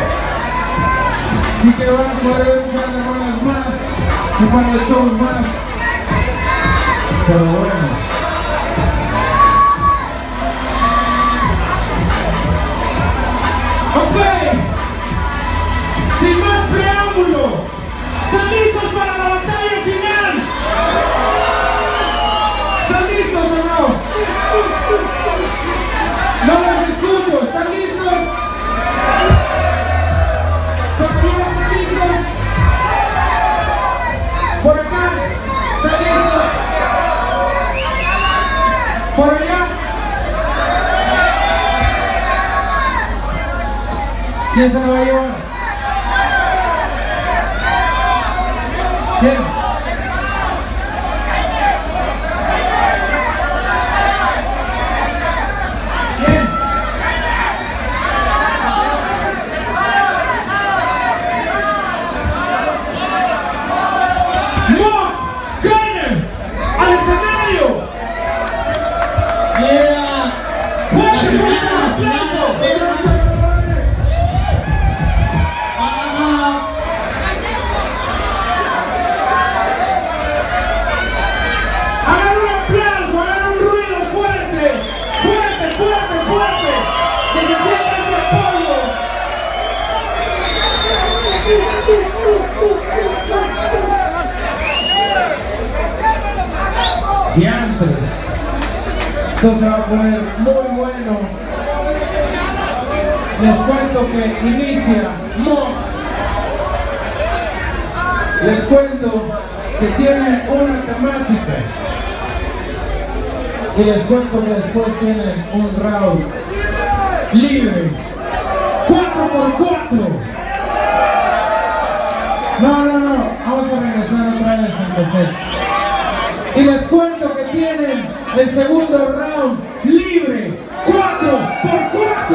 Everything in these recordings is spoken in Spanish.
Así que van a poder ver un par de rolas más, un par de shows más. Pero bueno. Ok. Sin más preámbulo, ¿están listos para la batalla final? ¿Están listos o no? No los escucho, ¿están listos? ¿Por allá están listos? ¿Por acá? ¿Están listos? ¿Por allá? ¿Quién se la va a llevar? ¿Quién? Diantres, esto se va a poner muy bueno. Les cuento que inicia Mox. Les cuento que tienen una temática. Y les cuento que después tienen un round libre 4x4. No, vamos a regresar otra vez a empezar. Y les cuento que tienen el segundo round libre 4x4.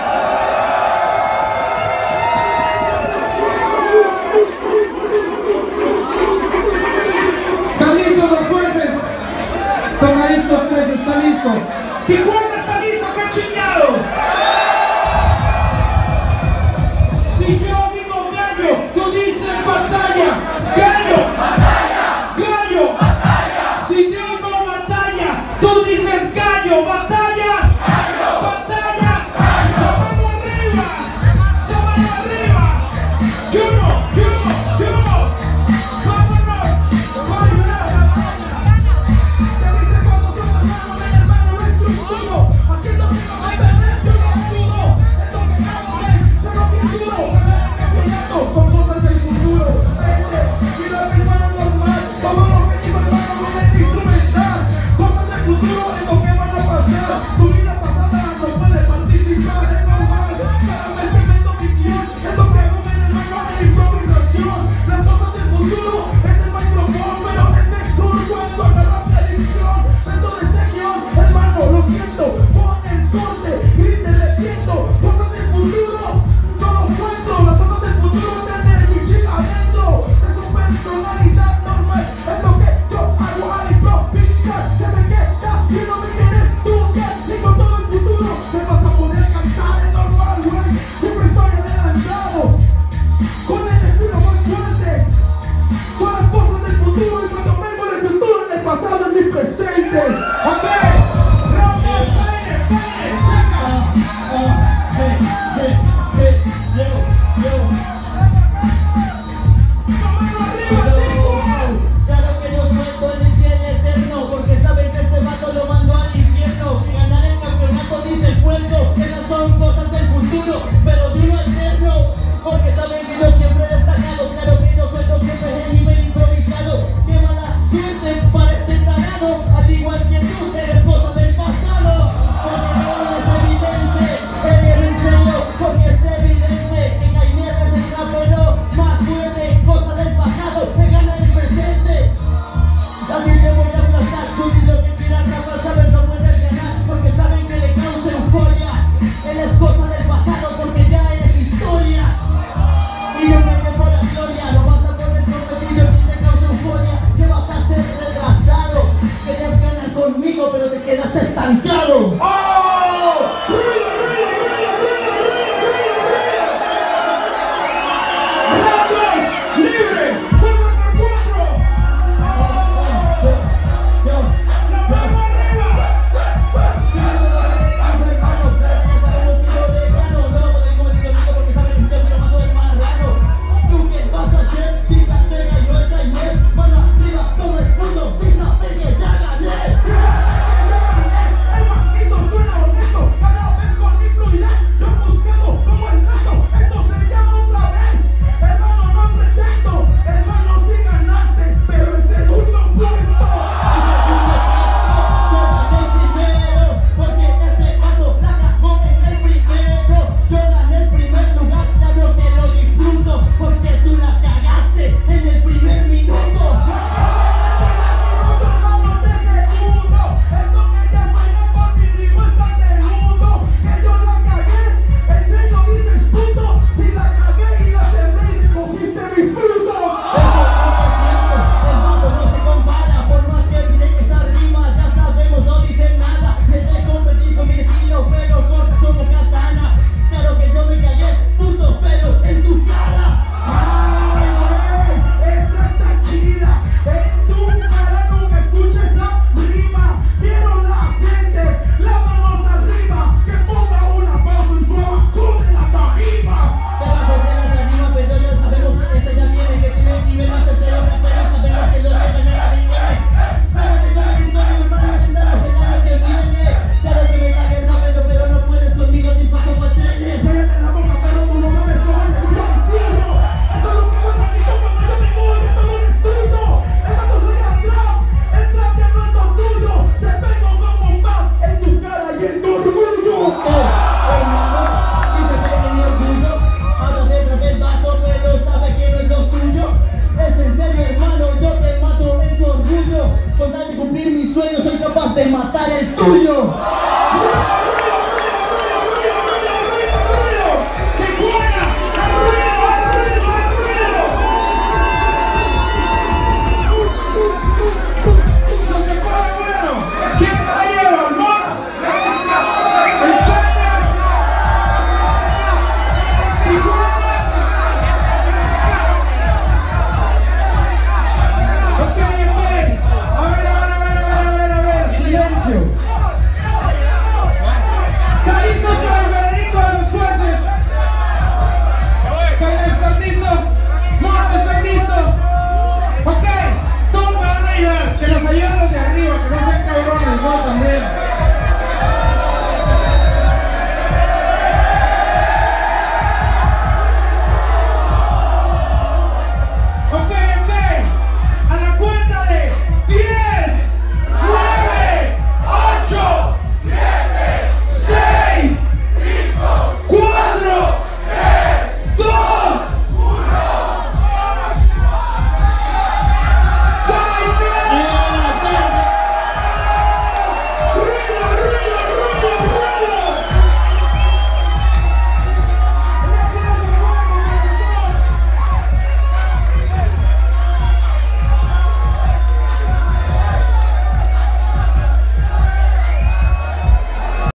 ¿Están listos los jueces? Tocadiscos 3 está listo. Tijuana está listo, ¡qué chingados! Si yo